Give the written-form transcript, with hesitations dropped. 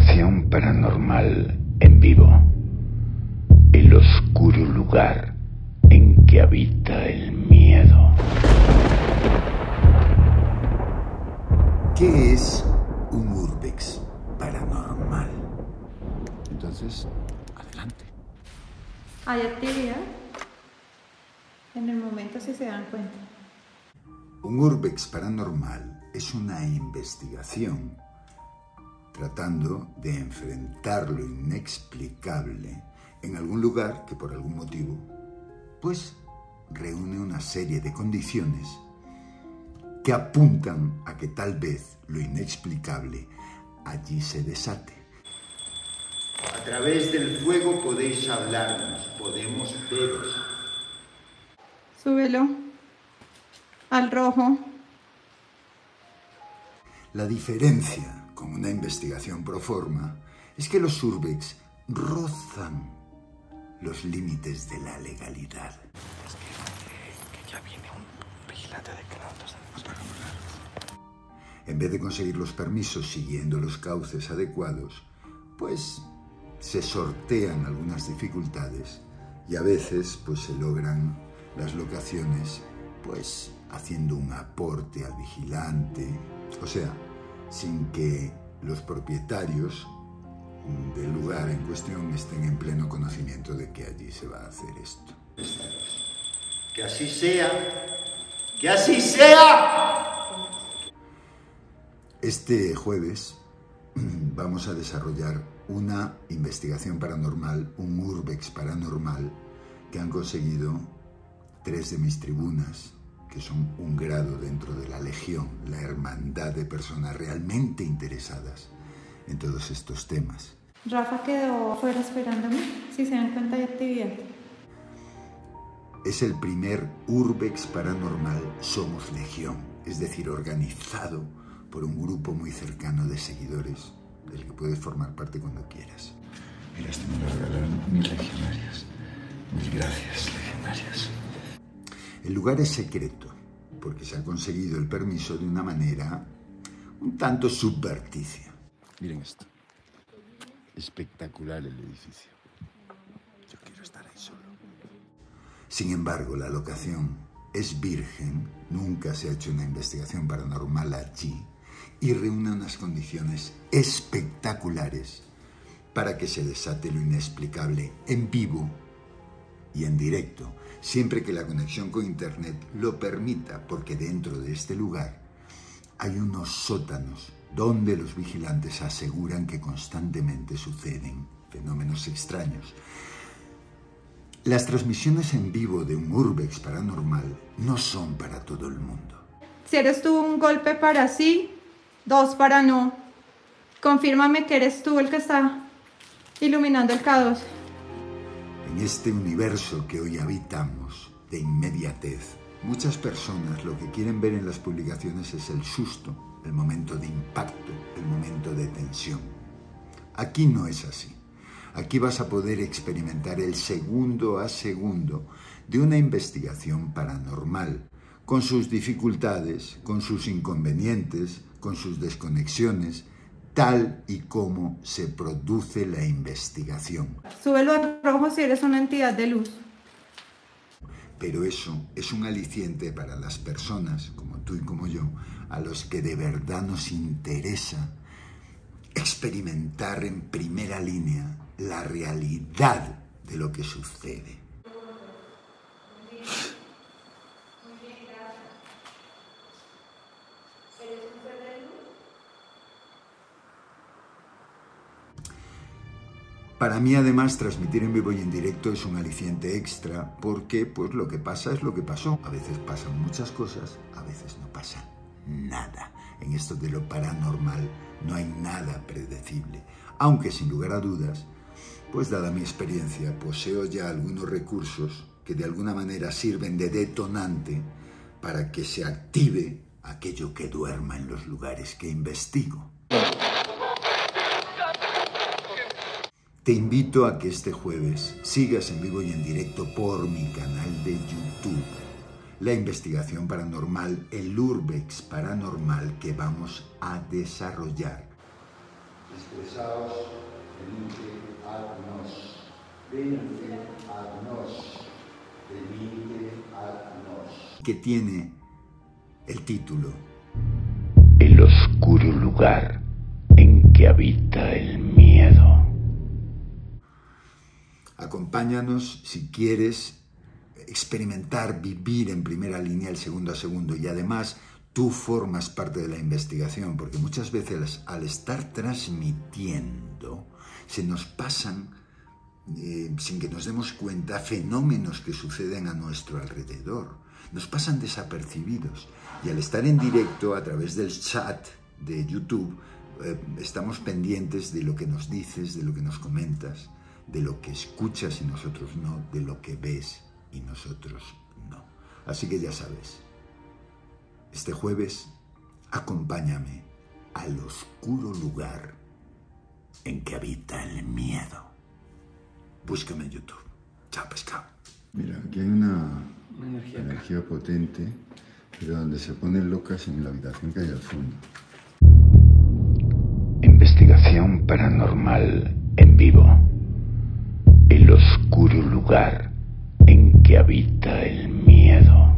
investigación paranormal en vivo. El oscuro lugar en que habita el miedo. ¿Qué es un urbex paranormal? Entonces, adelante. ¿Hay actividad? En el momento, si se dan cuenta. Un urbex paranormal es una investigación tratando de enfrentar lo inexplicable en algún lugar que por algún motivo, pues, reúne una serie de condiciones que apuntan a que tal vez lo inexplicable allí se desate. A través del fuego podéis hablarnos, podemos veros. Súbelo al rojo. La diferencia con una investigación pro forma es que los urbex rozan los límites de la legalidad. Es que ya viene un vigilante de que nosotros tenemos para hablar. En vez de conseguir los permisos siguiendo los cauces adecuados, pues se sortean algunas dificultades y a veces pues se logran las locaciones pues haciendo un aporte al vigilante, o sea, sin que los propietarios del lugar en cuestión estén en pleno conocimiento de que allí se va a hacer esto. ¡Que así sea! ¡Que así sea! Este jueves vamos a desarrollar una investigación paranormal, un urbex paranormal, que han conseguido 3 de mis tribunas, que son un grado dentro de la legión, la hermandad de personas realmente interesadas en todos estos temas. Rafa quedó afuera esperándome. Si se dan cuenta, hay actividad. Es el primer urbex paranormal Somos Legión, es decir, organizado por un grupo muy cercano de seguidores, del que puedes formar parte cuando quieras. Mira, esto me lo regalaron 1000 legionarios. 1000 gracias, legionarios. El lugar es secreto, porque se ha conseguido el permiso de una manera un tanto subverticia. Miren esto. Espectacular el edificio. Yo quiero estar ahí solo. Sin embargo, la locación es virgen, nunca se ha hecho una investigación paranormal allí y reúne unas condiciones espectaculares para que se desate lo inexplicable en vivo y en directo, siempre que la conexión con internet lo permita, porque dentro de este lugar hay unos sótanos donde los vigilantes aseguran que constantemente suceden fenómenos extraños. Las transmisiones en vivo de un urbex paranormal no son para todo el mundo. Si eres tú, un golpe para sí, 2 para no. Confírmame que eres tú el que está iluminando el caos. En este universo que hoy habitamos, de inmediatez, muchas personas lo que quieren ver en las publicaciones es el susto, el momento de impacto, el momento de tensión. Aquí no es así. Aquí vas a poder experimentar el segundo a segundo de una investigación paranormal, con sus dificultades, con sus inconvenientes, con sus desconexiones, tal y como se produce la investigación. Súbelo al rojo si eres una entidad de luz. Pero eso es un aliciente para las personas, como tú y como yo, a los que de verdad nos interesa experimentar en primera línea la realidad de lo que sucede. Para mí, además, transmitir en vivo y en directo es un aliciente extra porque, pues, lo que pasa es lo que pasó. A veces pasan muchas cosas, a veces no pasa nada. En esto de lo paranormal no hay nada predecible. Aunque, sin lugar a dudas, pues, dada mi experiencia, poseo ya algunos recursos que de alguna manera sirven de detonante para que se active aquello que duerma en los lugares que investigo. Te invito a que este jueves sigas en vivo y en directo por mi canal de YouTube la investigación paranormal, el urbex paranormal que vamos a desarrollar. Expresaos, venite ad nos. Venite ad nos. Venite ad nos. Que tiene el título El oscuro lugar en que habita el miedo. Acompáñanos si quieres experimentar, vivir en primera línea el segundo a segundo, y además tú formas parte de la investigación, porque muchas veces al estar transmitiendo se nos pasan, sin que nos demos cuenta, fenómenos que suceden a nuestro alrededor. Nos pasan desapercibidos, y al estar en directo a través del chat de YouTube estamos pendientes de lo que nos dices, de lo que nos comentas, de lo que escuchas y nosotros no, de lo que ves y nosotros no. Así que ya sabes, este jueves acompáñame al oscuro lugar en que habita el miedo. Búscame en YouTube. Chao, pescado. Mira, aquí hay una energía potente, pero donde se ponen locas en la habitación que hay al fondo. Investigación paranormal en vivo. El oscuro lugar en que habita el miedo.